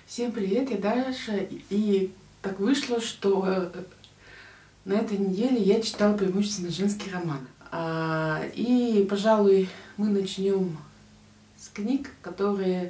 Всем привет, я Даша, и так вышло, что на этой неделе я читала преимущественно женский роман. И, пожалуй, мы начнем с книг, которые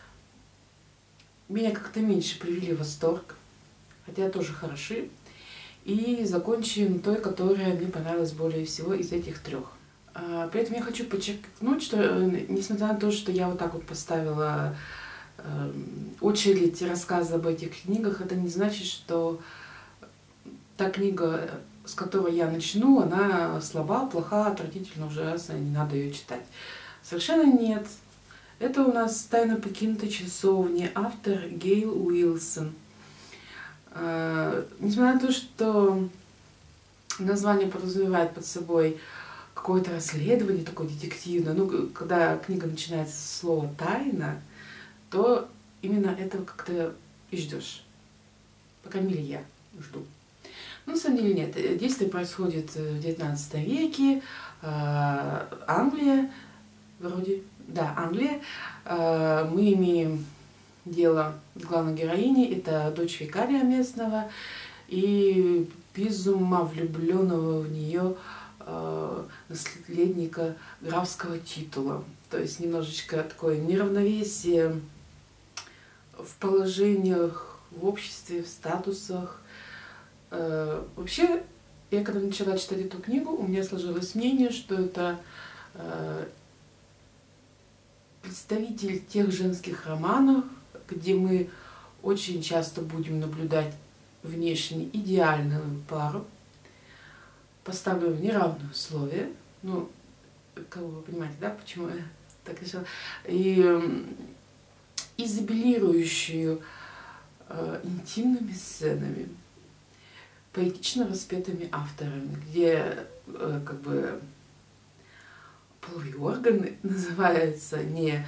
меня как-то меньше привели в восторг, хотя тоже хороши, и закончим той, которая мне понравилась более всего из этих трех. При этом я хочу подчеркнуть, что несмотря на то, что я вот так вот поставила очередь рассказа об этих книгах, это не значит, что та книга, с которой я начну, она слаба, плоха, отвратительно, ужасна, не надо ее читать. Совершенно нет. Это у нас «Тайна покинутой часовни», автор Гейл Уилсон. Несмотря на то, что название подразумевает под собой какое-то расследование, такое детективное, ну, когда книга начинается с слова «тайна», то именно этого как-то и ждешь. По крайней мере, я жду. Но на самом деле нет. Действие происходит в 19 веке. Англия, вроде. Да, Англия. Мы имеем дело с главной героиней. Это дочь викария местного и без ума влюбленного в нее наследника графского титула. То есть немножечко такое неравновесие в положениях, в обществе, в статусах. Вообще, я когда начала читать эту книгу, у меня сложилось мнение, что это представитель тех женских романов, где мы очень часто будем наблюдать внешне идеальную пару, поставленную в неравные условия. Ну, как вы понимаете, да, почему я так решила? И изобилирующую интимными сценами, поэтично воспетыми авторами, где как бы половые органы называются не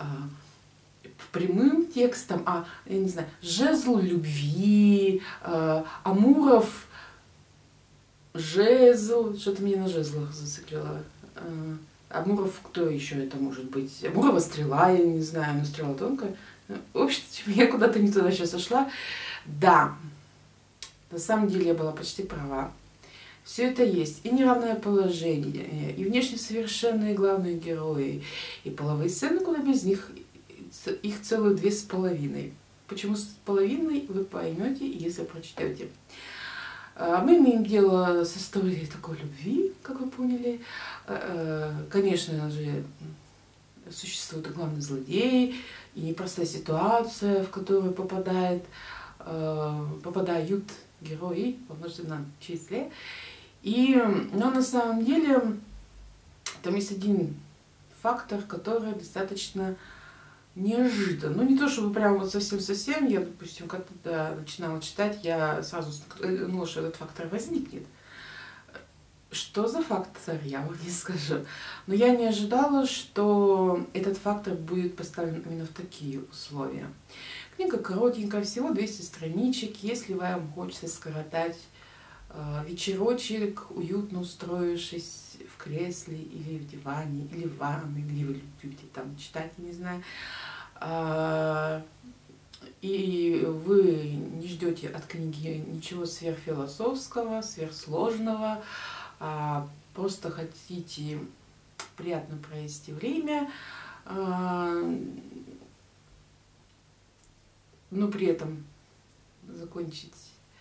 прямым текстом, а, я не знаю, жезл любви, Амуров жезл, что-то меня на жезлах зациклило. Амуров, кто еще это может быть? Амурова стрела, я не знаю, но стрела тонкая. В общем, я куда-то не туда сейчас ушла. Да, на самом деле я была почти права. Все это есть. И неравное положение, и внешне совершенные главные герои, и половые сцены, куда без них, их целых 2,5. Почему с половиной, вы поймете, если прочтете. Мы имеем дело с историей такой любви, как вы поняли. Конечно же, существует и главный злодей, и непростая ситуация, в которую попадают герои во множественном числе. Но на самом деле там есть один фактор, который достаточно неожиданно. Ну, не то, чтобы прям вот совсем-совсем. Я, допустим, когда начинала читать, я сразу думала, что этот фактор возникнет. Что за фактор, я вам не скажу. Но я не ожидала, что этот фактор будет поставлен именно в такие условия. Книга коротенькая, всего 200 страничек. Если вам хочется скоротать вечерочек, уютно устроившись в кресле или в диване, или в ванной, где вы любите там читать, я не знаю, и вы не ждете от книги ничего сверхфилософского, сверхсложного, а просто хотите приятно провести время, но при этом закончить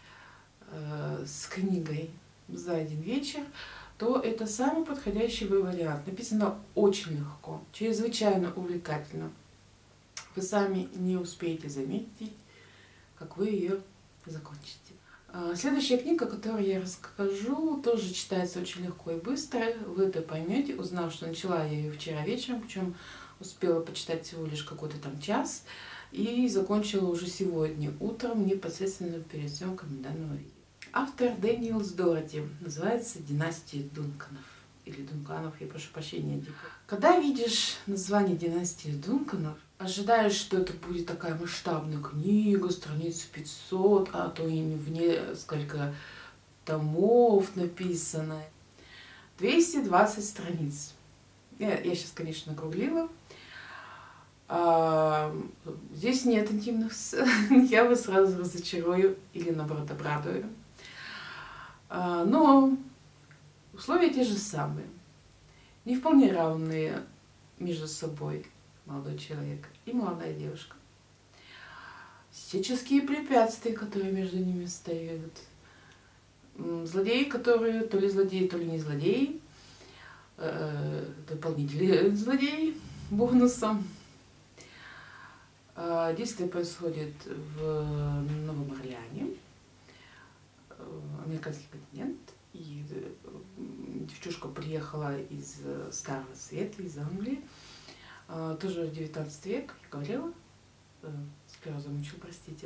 с книгой за один вечер, то это самый подходящий вариант. Написано очень легко, чрезвычайно увлекательно. Вы сами не успеете заметить, как вы ее закончите. Следующая книга, которую я расскажу, тоже читается очень легко и быстро. Вы это поймете, узнав, что начала я ее вчера вечером, причем успела почитать всего лишь какой-то там час, и закончила уже сегодня утром, непосредственно перед съемками данного видео. Автор Дэниел Дороти, называется «Династия Дунканов». Или Дунканов, я прошу прощения. Когда видишь название «Династия Дунканов», ожидаешь, что это будет такая масштабная книга, страниц 500, а то и в несколько томов написано. 220 страниц. Я сейчас, конечно, округлила. Здесь нет интимных сцен, я вас сразу разочарую или наоборот обрадую. Но условия те же самые. Не вполне равные между собой молодой человек и молодая девушка. Всяческие препятствия, которые между ними стоят. Злодеи, которые то ли злодеи, то ли не злодеи. Дополнительные злодеи бонусом. Действие происходит в Новом Орлеане, американский континент. И девчушка приехала из Старого Света, из Англии. Тоже 19 век, я говорила. Сперва замучил, простите.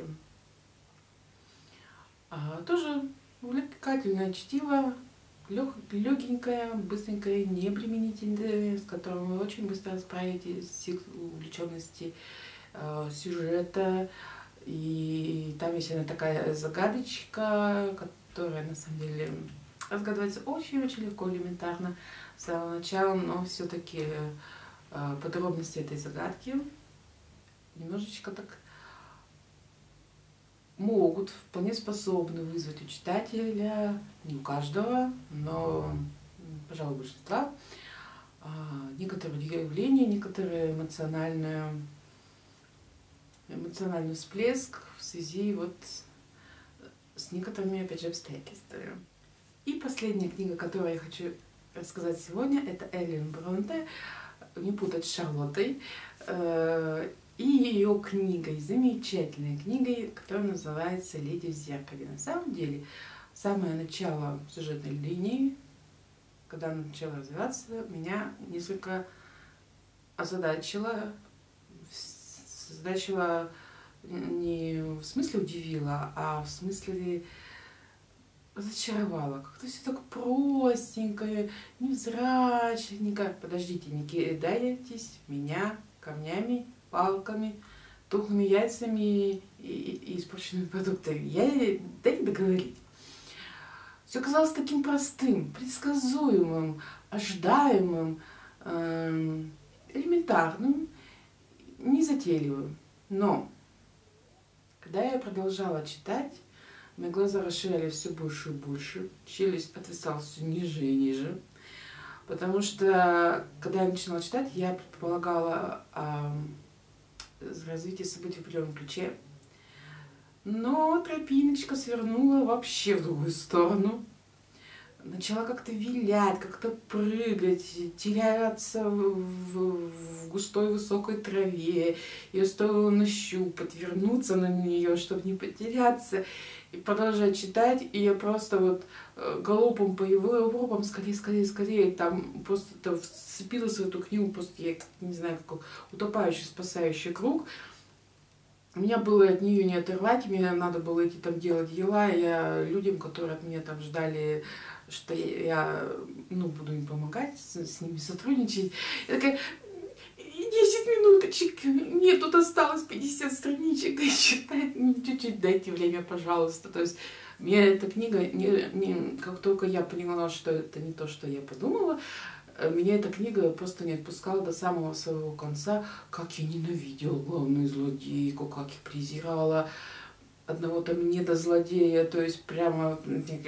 Тоже увлекательное чтиво, легенькое, быстренькое, необременительное, с которым вы очень быстро справитесь с увлеченности сюжета. И там есть одна такая загадочка, которая на самом деле разгадывается очень-очень легко, элементарно с самого начала, но все-таки подробности этой загадки немножечко так могут, вполне способны вызвать у читателя, не у каждого, но, пожалуй, большинства, некоторые удивления, некоторые эмоциональный всплеск в связи вот с некоторыми, опять же, обстоятельствами. И последняя книга, которую я хочу рассказать сегодня, это Эллен Бронте, не путать с Шарлоттой, и ее книгой, замечательной книгой, которая называется «Леди в зеркале». На самом деле, самое начало сюжетной линии, когда она начала развиваться, меня несколько озадачила не в смысле удивила, а в смысле разочаровала. Как-то все так простенькое, невзрачненько. Подождите, не кидайтесь меня камнями, палками, тухлыми яйцами и испорченными продуктами. Дайте договорить. Все казалось таким простым, предсказуемым, ожидаемым, элементарным, незатейливым. Но когда я продолжала читать, мои глаза расширялись все больше и больше, челюсть отвисала все ниже и ниже. Потому что, когда я начинала читать, я предполагала развитие событий в определенном ключе. Но тропиночка свернула вообще в другую сторону. Начала как-то вилять, как-то прыгать, теряться в густой высокой траве. Ее стоило нащупать, вернуться на нее, чтобы не потеряться. И продолжать читать. И я просто вот галопом по Европам, скорее, скорее, скорее, там просто вцепилась в эту книгу, просто я не знаю, как утопающий, спасающий круг. Меня было от нее не оторвать, мне надо было идти там делать дела. Я людям, которые от меня там ждали, что я буду им помогать, с ними сотрудничать. Я такая, 10 минуточек, мне тут осталось 50 страничек читать, чуть-чуть дайте время, пожалуйста. То есть мне эта книга, как только я поняла, что это не то, что я подумала, меня эта книга просто не отпускала до самого своего конца. Как я ненавидела главную злодейку, как я презирала одного там недозлодея, то есть прям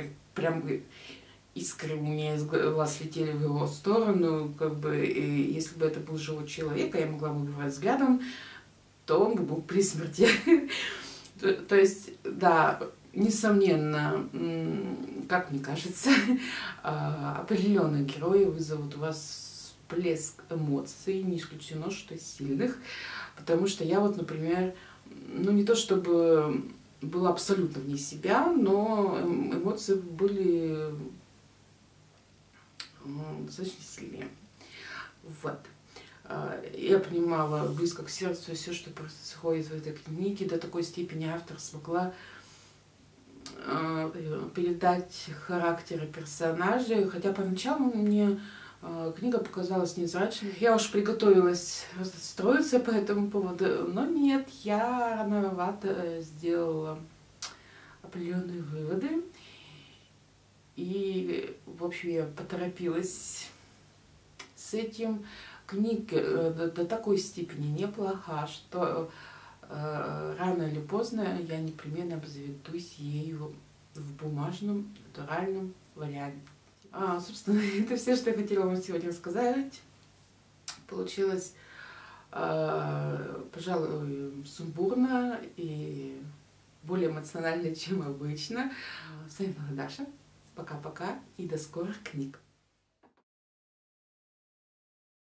искры у меня из глаз летели в его сторону, и если бы это был живой человек, а я могла бы убивать взглядом, то он бы был при смерти. То есть, да, несомненно, как мне кажется, определенные герои вызовут у вас всплеск эмоций, не исключено, что сильных, потому что я вот, например, не то чтобы была абсолютно вне себя, но эмоции были достаточно сильнее. Вот. Я понимала близко к сердцу все, что происходит в этой книге. До такой степени автор смогла передать характеры персонажей. Хотя поначалу мне книга показалась невзрачной. Я уж приготовилась расстроиться по этому поводу, но нет, я рановато сделала определенные выводы. И, в общем, я поторопилась с этим. книга до такой степени неплоха, что рано или поздно я непременно обзаведусь ею в бумажном, натуральном варианте. Собственно, это все, что я хотела вам сегодня рассказать. Получилось, пожалуй, сумбурно и более эмоционально, чем обычно. С вами была Даша. Пока-пока и до скорых книг.